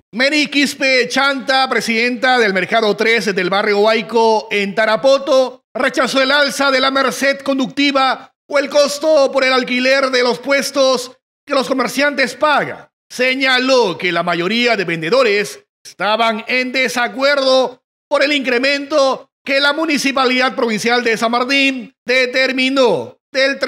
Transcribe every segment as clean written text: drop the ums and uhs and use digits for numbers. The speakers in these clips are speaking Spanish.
Mary Quispe Chanta, presidenta del Mercado 3 del barrio Huayco en Tarapoto, rechazó el alza de la merced conductiva o el costo por el alquiler de los puestos que los comerciantes pagan. Señaló que la mayoría de vendedores estaban en desacuerdo por el incremento que la Municipalidad Provincial de San Martín determinó del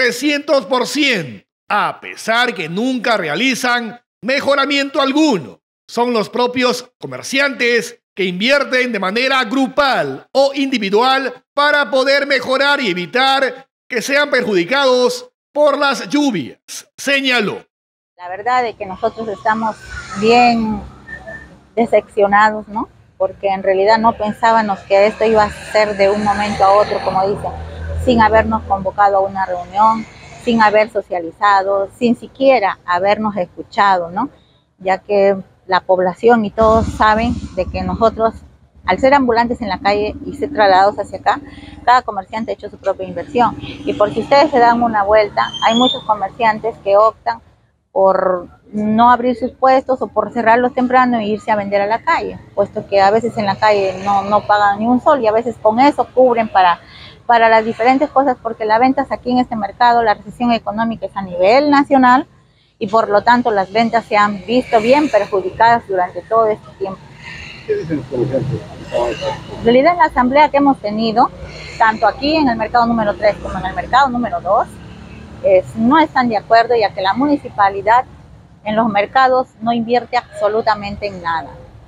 300%, a pesar que nunca realizan mejoramiento alguno. Son los propios comerciantes que invierten de manera grupal o individual para poder mejorar y evitar que sean perjudicados por las lluvias, señaló. La verdad es que nosotros estamos bien decepcionados, ¿no? Porque en realidad no pensábamos que esto iba a ser de un momento a otro, como dicen, sin habernos convocado a una reunión, sin haber socializado, sin siquiera habernos escuchado, ¿no? Ya que la población y todos saben de que nosotros, al ser ambulantes en la calle y ser trasladados hacia acá, cada comerciante ha hecho su propia inversión. Y por si ustedes se dan una vuelta, hay muchos comerciantes que optan por no abrir sus puestos o por cerrarlos temprano e irse a vender a la calle, puesto que a veces en la calle no pagan ni un sol y a veces con eso cubren para las diferentes cosas, porque las ventas aquí en este mercado, la recesión económica es a nivel nacional y por lo tanto las ventas se han visto bien perjudicadas durante todo este tiempo. ¿Qué dicen los comerciantes? En realidad en la asamblea que hemos tenido, tanto aquí en el mercado número 3 como en el mercado número 2, no están de acuerdo, ya que la municipalidad en los mercados no invierte absolutamente en nada.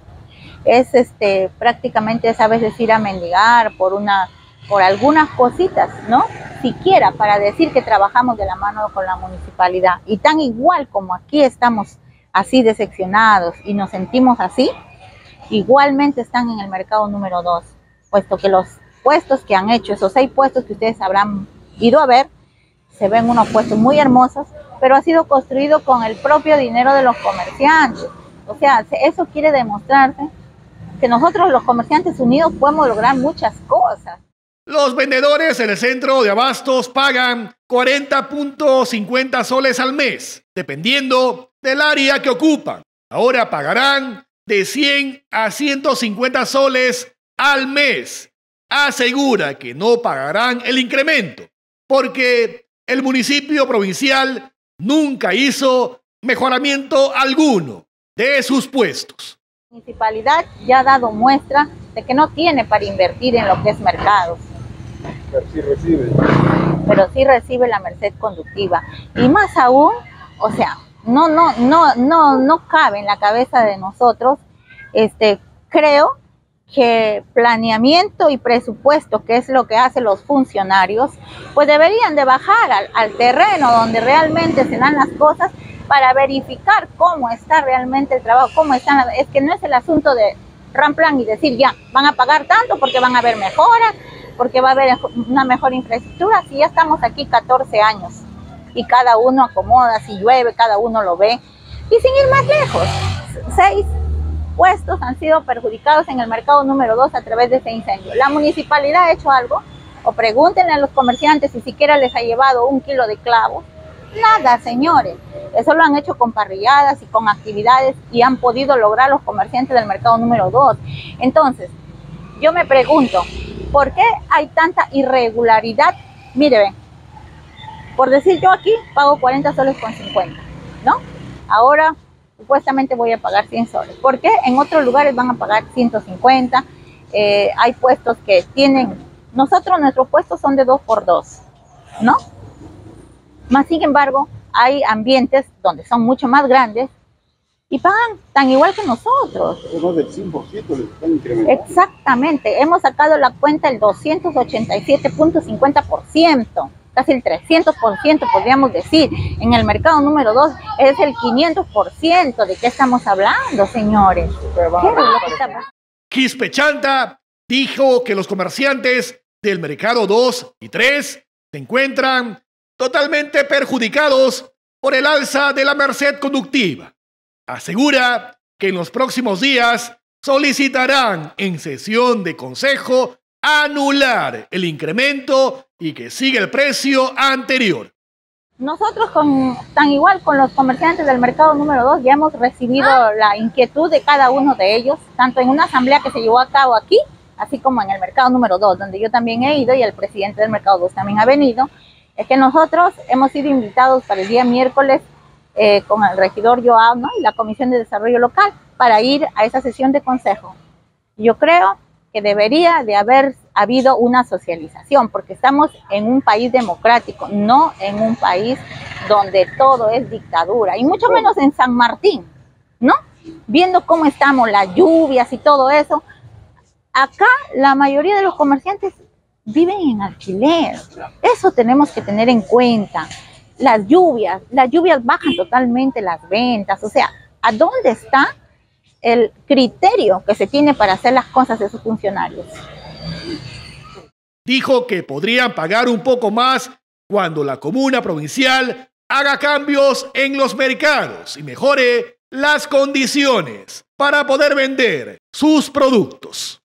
Es prácticamente es a veces ir a mendigar por algunas cositas, ¿no? Siquiera para decir que trabajamos de la mano con la municipalidad. Y tan igual como aquí estamos así decepcionados y nos sentimos así, igualmente están en el mercado número 2, puesto que los puestos que han hecho, esos 6 puestos que ustedes habrán ido a ver, se ven unos puestos muy hermosos, pero ha sido construido con el propio dinero de los comerciantes. O sea, eso quiere demostrarse que nosotros los comerciantes unidos podemos lograr muchas cosas. Los vendedores en el centro de abastos pagan 40.50 soles al mes, dependiendo del área que ocupan. Ahora pagarán de 100 a 150 soles al mes. Asegura que no pagarán el incremento, porque el municipio provincial nunca hizo mejoramiento alguno de sus puestos. La municipalidad ya ha dado muestra de que no tiene para invertir en lo que es mercados. Pero sí recibe la merced conductiva. Y más aún, o sea, no cabe en la cabeza de nosotros, creo que planeamiento y presupuesto, que es lo que hacen los funcionarios, pues deberían de bajar al terreno donde realmente se dan las cosas para verificar cómo está realmente el trabajo, cómo están. Es que no es el asunto de ramplan y decir ya, van a pagar tanto porque van a haber mejoras, porque va a haber una mejor infraestructura. Si ya estamos aquí 14 años y cada uno acomoda, si llueve, cada uno lo ve. Y sin ir más lejos, 6 puestos han sido perjudicados en el mercado número 2 a través de ese incendio. ¿La municipalidad ha hecho algo? O pregúntenle a los comerciantes si siquiera les ha llevado 1 kilo de clavos. Nada, señores. Eso lo han hecho con parrilladas y con actividades y han podido lograr los comerciantes del mercado número 2. Entonces, yo me pregunto, ¿por qué hay tanta irregularidad? Mire, ven, por decir yo aquí pago 40 soles con 50, ¿no? Ahora supuestamente voy a pagar 100 soles. ¿Por qué? En otros lugares van a pagar 150. Hay puestos que tienen, nuestros puestos son de 2x2, ¿no? Más sin embargo, hay ambientes donde son mucho más grandes y pagan tan igual que nosotros. Más del 100% les están incrementando. Exactamente, hemos sacado la cuenta el 287.50%. Casi el 300% podríamos decir. En el mercado número 2 es el 500%. ¿De qué estamos hablando, señores? Quispe Chanta dijo que los comerciantes del mercado 2 y 3 se encuentran totalmente perjudicados por el alza de la merced conductiva. Asegura que en los próximos días solicitarán en sesión de consejo anular el incremento y que siga el precio anterior. Nosotros tan igual con los comerciantes del mercado número 2 ya hemos recibido la inquietud de cada uno de ellos, tanto en una asamblea que se llevó a cabo aquí, así como en el mercado número 2, donde yo también he ido y el presidente del mercado 2 también ha venido. Es que nosotros hemos sido invitados para el día miércoles con el regidor Joao, ¿no?, y la Comisión de Desarrollo Local para ir a esa sesión de consejo. Yo creo que debería de haber habido una socialización, porque estamos en un país democrático, no en un país donde todo es dictadura, y mucho menos en San Martín, ¿no? Viendo cómo estamos, las lluvias y todo eso, acá la mayoría de los comerciantes viven en alquiler. Eso tenemos que tener en cuenta. Las lluvias bajan totalmente las ventas. O sea, ¿a dónde está el criterio que se tiene para hacer las cosas de sus funcionarios? Dijo que podrían pagar un poco más cuando la comuna provincial haga cambios en los mercados y mejore las condiciones para poder vender sus productos.